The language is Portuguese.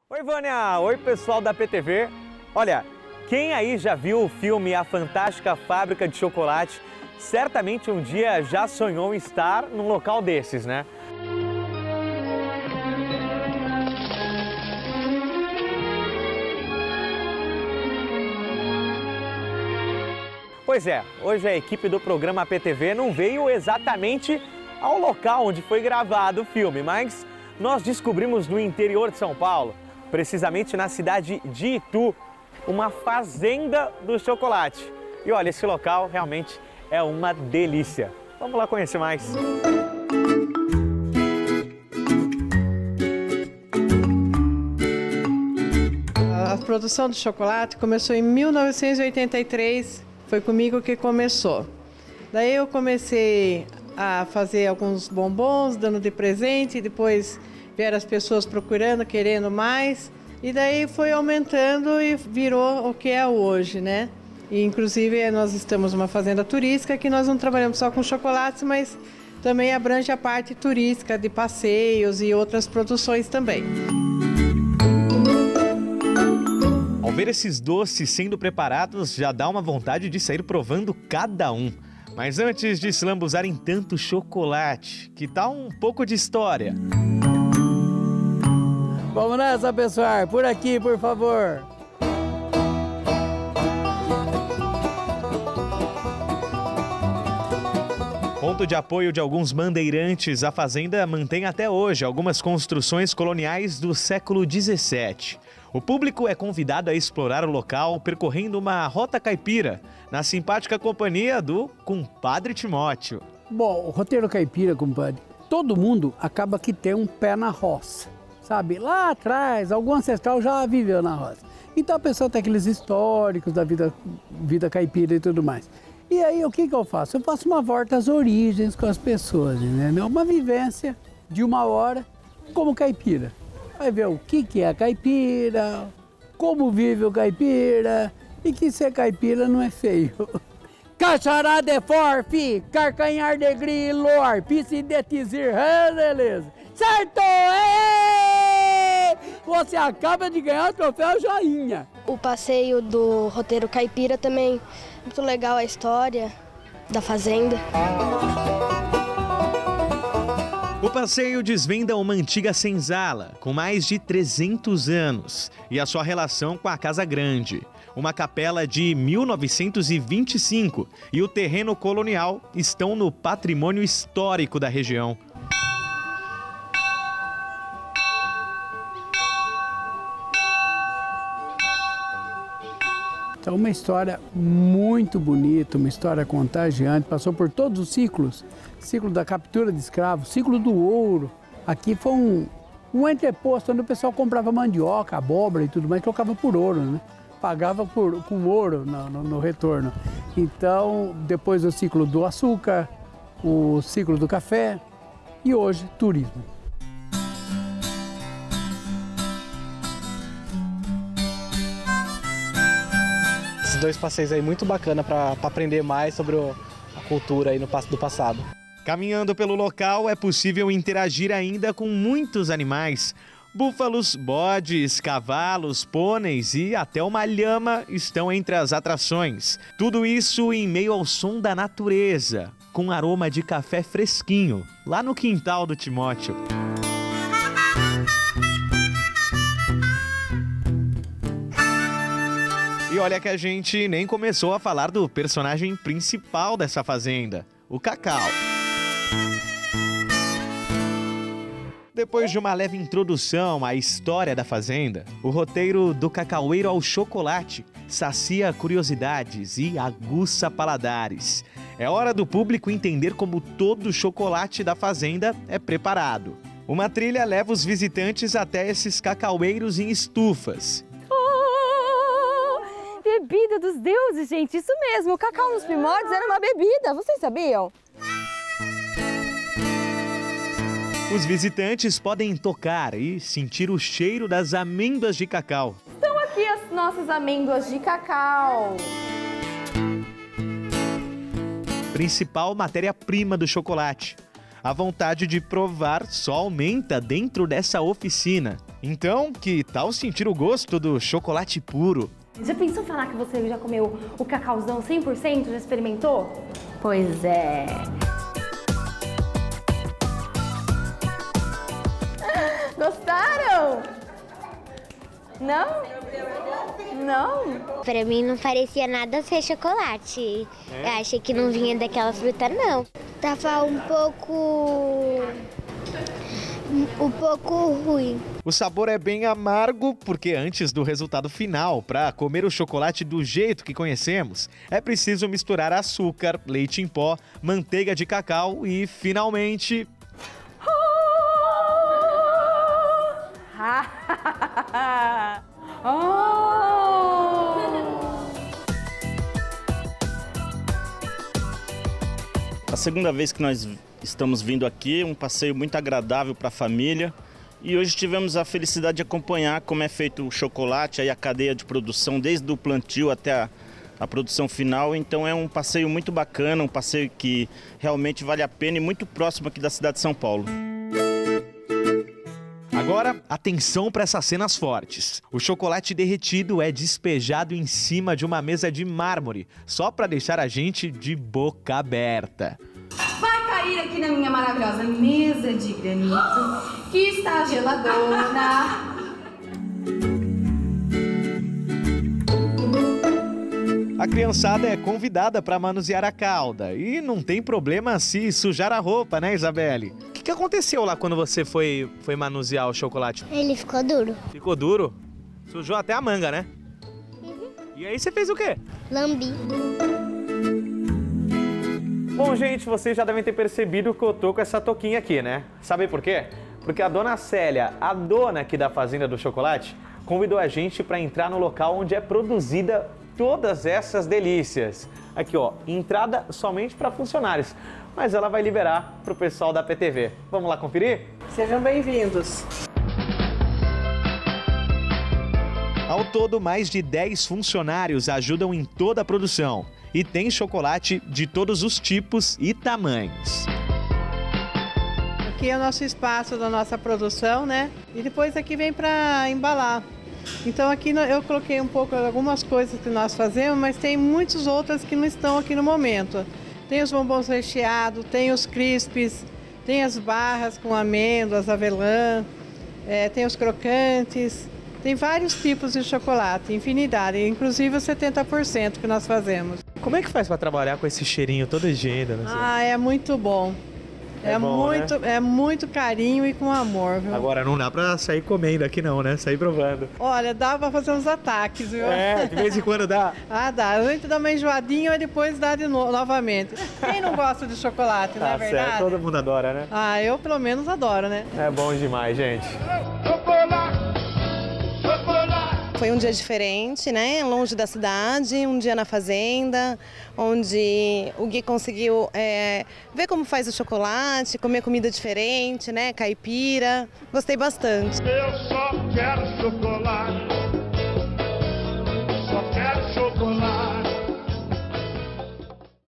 Oi, Vânia! Oi, pessoal da PTV! Olha, quem aí já viu o filme A Fantástica Fábrica de Chocolate, certamente um dia já sonhou em estar num local desses, né? Pois é, hoje a equipe do programa PTV não veio exatamente ao local onde foi gravado o filme, mas nós descobrimos no interior de São Paulo, precisamente na cidade de Itu, uma fazenda do chocolate. E olha, esse local realmente é uma delícia. Vamos lá conhecer mais. A produção do chocolate começou em 1983, foi comigo que começou. Daí eu comecei a fazer alguns bombons, dando de presente, depois vieram as pessoas procurando, querendo mais, e daí foi aumentando e virou o que é hoje, né? E, inclusive, nós estamos numa fazenda turística que nós não trabalhamos só com chocolates, mas também abrange a parte turística de passeios e outras produções também. Ao ver esses doces sendo preparados, já dá uma vontade de sair provando cada um. Mas antes de se lambuzar em tanto chocolate, que tal um pouco de história? Vamos nessa, pessoal. Por aqui, por favor. Ponto de apoio de alguns bandeirantes, a fazenda mantém até hoje algumas construções coloniais do século XVII. O público é convidado a explorar o local percorrendo uma rota caipira, na simpática companhia do compadre Timóteo. Bom, o roteiro caipira, compadre, todo mundo acaba que tem um pé na roça. Sabe, lá atrás, algum ancestral já viveu na roça. Então a pessoa tem aqueles históricos da vida caipira e tudo mais. E aí o que eu faço? Eu faço uma volta às origens com as pessoas, entendeu? Uma vivência de uma hora como caipira. Vai ver o que é a caipira, como vive o caipira e que ser caipira não é feio. Cacharada é forte, carcanhar de grilo, arpice de tizir, beleza. Certo! Você acaba de ganhar o troféu joinha. O passeio do roteiro caipira também, muito legal a história da fazenda. O passeio desvenda uma antiga senzala com mais de 300 anos e a sua relação com a Casa Grande. Uma capela de 1925 e o terreno colonial estão no patrimônio histórico da região. Então, uma história muito bonita, uma história contagiante, passou por todos os ciclos. Ciclo da captura de escravos, ciclo do ouro. Aqui foi um entreposto onde o pessoal comprava mandioca, abóbora e tudo mais, trocava por ouro, né? Pagava com ouro no retorno. Então, depois o ciclo do açúcar, o ciclo do café e hoje, turismo. Esses dois passeios aí muito bacana para aprender mais sobre a cultura aí do passado. Caminhando pelo local é possível interagir ainda com muitos animais. Búfalos, bodes, cavalos, pôneis e até uma lhama estão entre as atrações. Tudo isso em meio ao som da natureza, com aroma de café fresquinho, lá no quintal do Timóteo. E olha que a gente nem começou a falar do personagem principal dessa fazenda, o Cacau. Depois de uma leve introdução à história da fazenda, o roteiro do Cacaueiro ao Chocolate sacia curiosidades e aguça paladares. É hora do público entender como todo o chocolate da fazenda é preparado. Uma trilha leva os visitantes até esses cacaueiros em estufas. Bebida dos deuses, gente, isso mesmo, o cacau nos primórdios era uma bebida, vocês sabiam? Os visitantes podem tocar e sentir o cheiro das amêndoas de cacau. Estão aqui as nossas amêndoas de cacau. Principal matéria-prima do chocolate. A vontade de provar só aumenta dentro dessa oficina. Então, que tal sentir o gosto do chocolate puro? Já pensou falar que você já comeu o cacauzão 100%? Já experimentou? Pois é. Gostaram? Não? Não? Pra mim não parecia nada ser chocolate. Eu achei que não vinha daquela fruta, não. Tava um pouco ruim. O sabor é bem amargo, porque antes do resultado final, para comer o chocolate do jeito que conhecemos, é preciso misturar açúcar, leite em pó, manteiga de cacau e, finalmente... A segunda vez que nós estamos vindo aqui, um passeio muito agradável para a família. E hoje tivemos a felicidade de acompanhar como é feito o chocolate, aí a cadeia de produção, desde o plantio até a produção final. Então é um passeio muito bacana, um passeio que realmente vale a pena e muito próximo aqui da cidade de São Paulo. Agora, atenção para essas cenas fortes. O chocolate derretido é despejado em cima de uma mesa de mármore, só para deixar a gente de boca aberta. Vai cair aqui na minha maravilhosa mesa de granito, que está geladona. A criançada é convidada para manusear a cauda e não tem problema se sujar a roupa, né, Isabelle? O que aconteceu lá quando você foi manusear o chocolate? Ele ficou duro. Ficou duro? Sujou até a manga, né? E aí você fez o quê? Lambi. Bom, gente, vocês já devem ter percebido que eu tô com essa touquinha aqui, né? Sabe por quê? Porque a dona Célia, a dona aqui da Fazenda do Chocolate, convidou a gente para entrar no local onde é produzida todas essas delícias. Aqui, ó, entrada somente para funcionários, mas ela vai liberar para o pessoal da PTV. Vamos lá conferir? Sejam bem-vindos. Ao todo, mais de 10 funcionários ajudam em toda a produção. E tem chocolate de todos os tipos e tamanhos. Aqui é o nosso espaço da nossa produção, né? E depois aqui vem para embalar. Então aqui eu coloquei um pouco algumas coisas que nós fazemos, mas tem muitas outras que não estão aqui no momento. Tem os bombons recheados, tem os crispes, tem as barras com amêndoas, avelã, tem os crocantes. Tem vários tipos de chocolate, infinidade, inclusive o 70% que nós fazemos. Como é que faz para trabalhar com esse cheirinho todo higiênico? É muito bom. É muito carinho e com amor, viu? Agora não dá pra sair comendo aqui não, né? Sair provando. Olha, dá pra fazer uns ataques, viu? De vez em quando dá. Dá. A gente dá uma enjoadinha e depois dá de novo, novamente. Quem não gosta de chocolate, não é verdade? Certo, todo mundo adora, né? Eu pelo menos adoro, né? É bom demais, gente. Foi um dia diferente, né? Longe da cidade, um dia na fazenda, onde o Gui conseguiu ver como faz o chocolate, comer comida diferente, né? Caipira. Gostei bastante. Eu só quero chocolate, só quero chocolate.